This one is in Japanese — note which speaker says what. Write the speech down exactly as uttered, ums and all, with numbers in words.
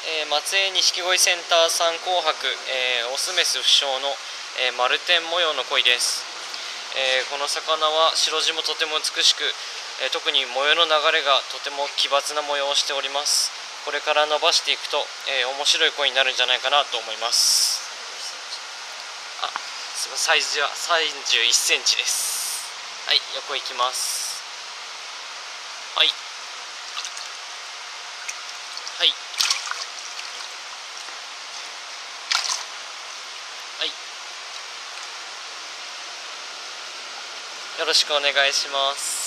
Speaker 1: えー、松江錦鯉センターさん紅白、えー、オスメス不詳の、えー、丸点模様の鯉です。えー、この魚は白地もとても美しく、えー、特に模様の流れがとても奇抜な模様をしております。これから伸ばしていくと、えー、面白い鯉になるんじゃないかなと思います。あ、すみません、サイズはさんじゅういっセンチです。はい、横行きます。はいはいはい、よろしくお願いします。